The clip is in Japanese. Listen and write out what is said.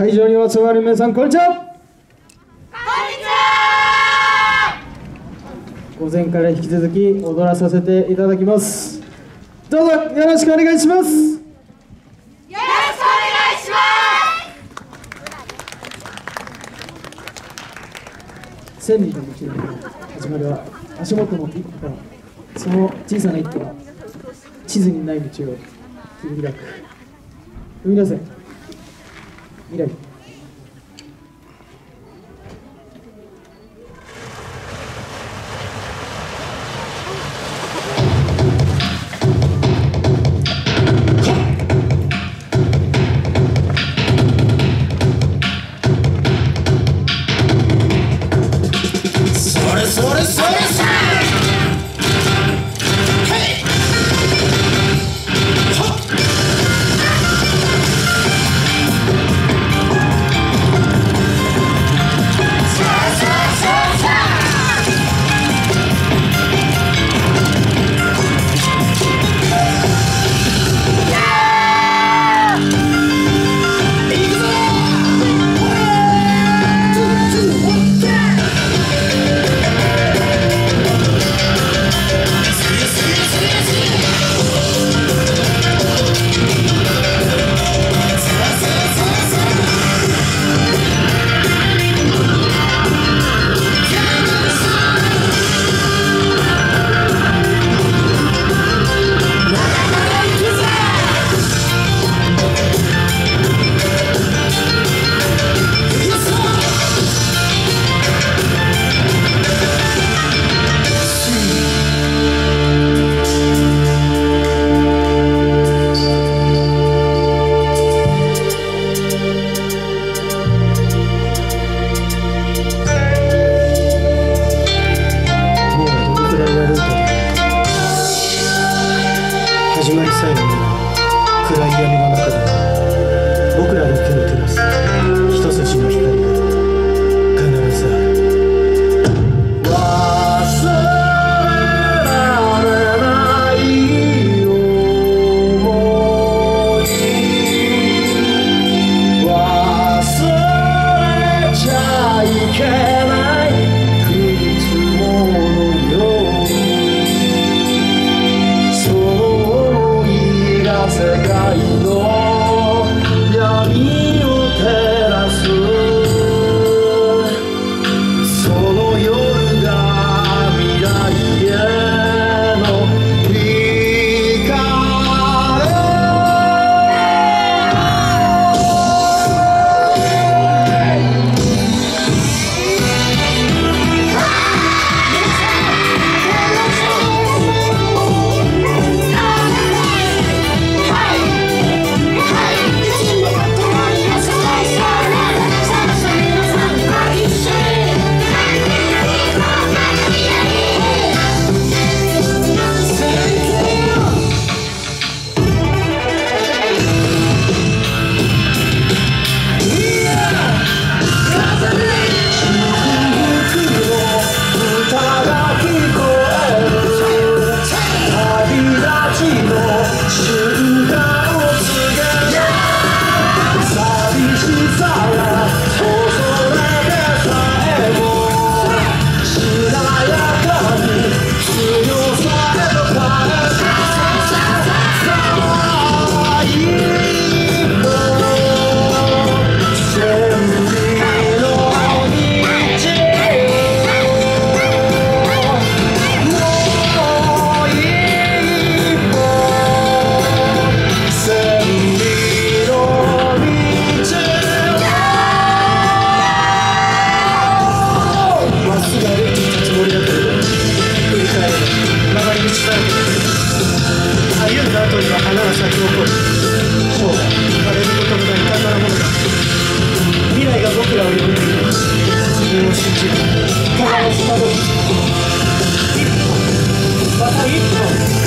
会場にお集まりの皆さん、こんにちは。こんにちは。午前から引き続き踊らさせていただきます。どうぞよろしくお願いします。よろしくお願いします。千里の道の始まりは足元の一歩、その小さな一歩が地図にない道を切り開く。踏み出せ未来。始まり最後に暗い闇の中で僕らの手を照らす一筋の光が必ずある。忘れられない想い、忘れちゃいけないいつものように世界の闇を照らすその夜が未来への光。歩んだ後には花が咲き誇る。生涯枯れることのない宝物だ。未来が僕らを呼んでいる。自分を信じる。輝きたどる。一歩また一歩。